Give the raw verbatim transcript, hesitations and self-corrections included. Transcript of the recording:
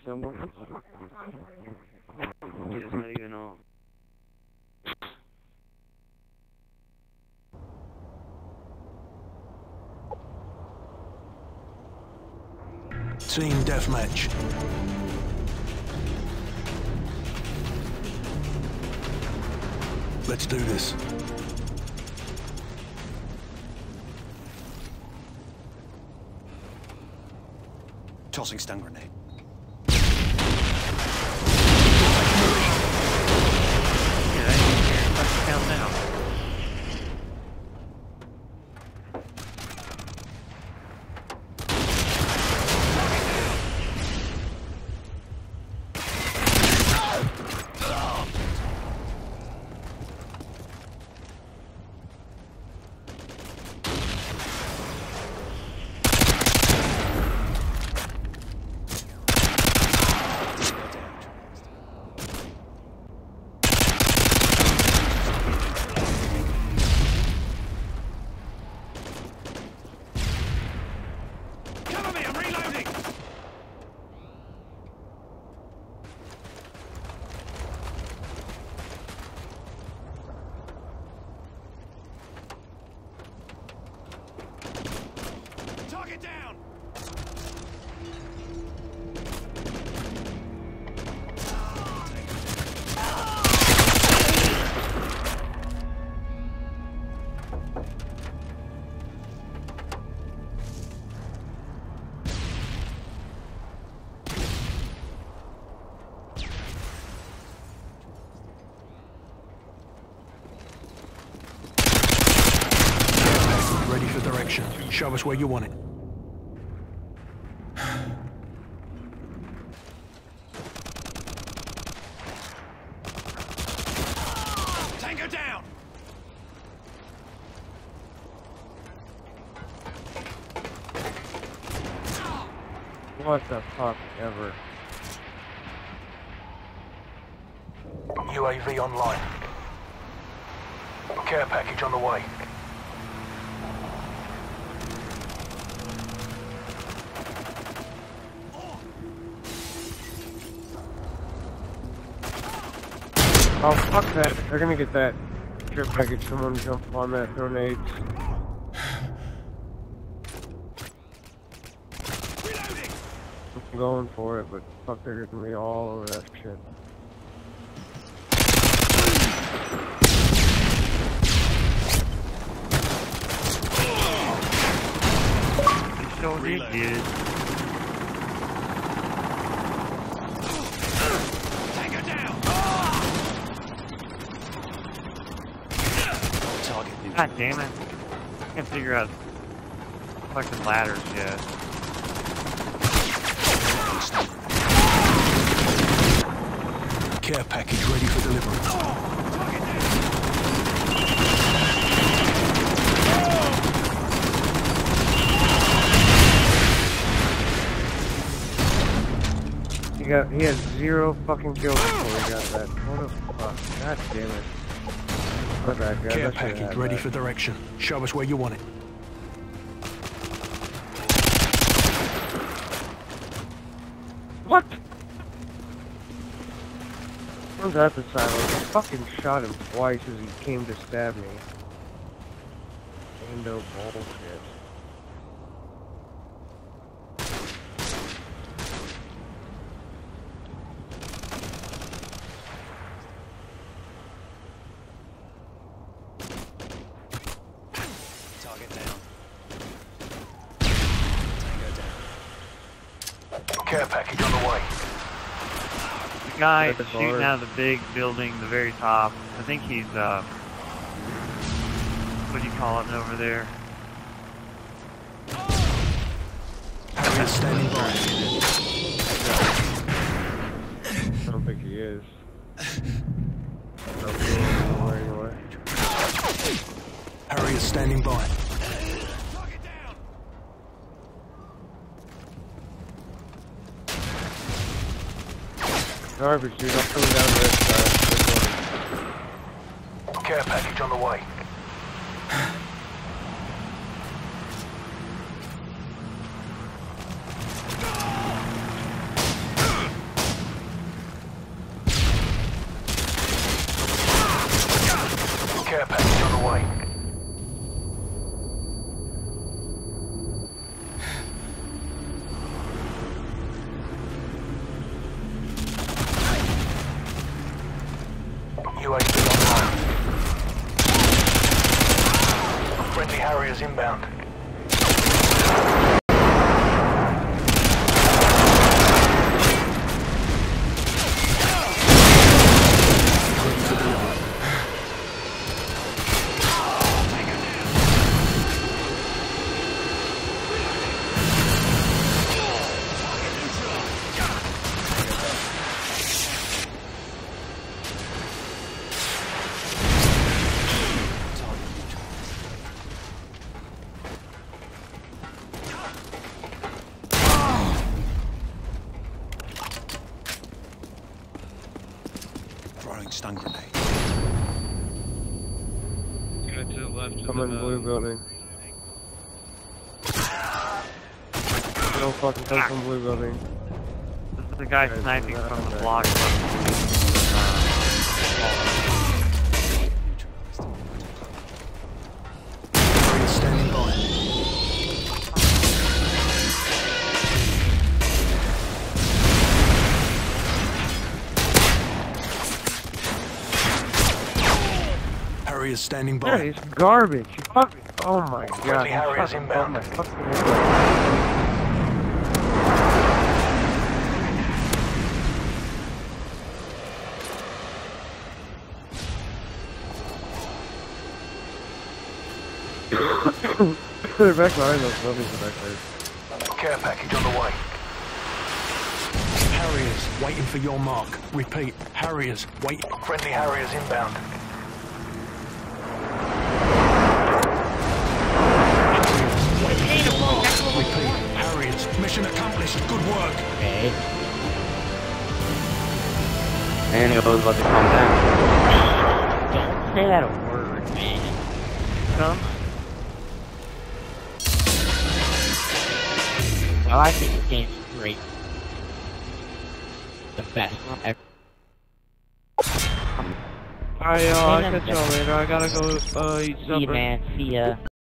symbol. It's not even on. Team deathmatch. Let's do this. Tossing stun grenade. Yeah, let's count now. Ready for direction. Show us where you want it. Tango down! What the fuck ever. U A V online. Care package on the way. Oh, fuck that. They're gonna get that trip package. Someone jump on that grenades. I'm going for it, but fuck, they're getting me all over that shit. You sure did, dude. God damn it. I can't figure out fucking ladders yet. Care package ready for delivery. He got, he had zero fucking kills before he got that. What the fuck? God damn it. That guy. Care package ready that. for direction. Show us where you want it. What? Where's that the silence? I fucking shot him twice as he came to stab me. Endo bullshit. Care package on the way. The guy shooting out of the big building, the very top. I think he's, uh... what do you call it over there? Harrier standing by. I don't think he is. Anyway, anyway. Harrier standing by. Garbage, dude. I'm coming down this side. Care package on the way. inbound. Throwing stun grenade. Go to the left. Come in blue building. No fucking come from blue building. This is the guy sniping from the block. Standing by. Harriers standing by. Yeah, he's garbage. You fucking. Oh my god. Friendly he Harriers fucking inbound. got my fucking head. They're back behind those buildings back there. Care package on the way. Harriers waiting for your mark. Repeat, Harriers wait. Friendly Harriers inbound. Harriers waiting for your mark. Repeat, Harriers. Mission accomplished. Good work. Okay. And it was about to calm down. Don't say that a word, man. Come. Well, I think this game's great. The best ever. Alright, y'all, I'll catch y'all later. I gotta go uh, eat See supper. you, man. See ya.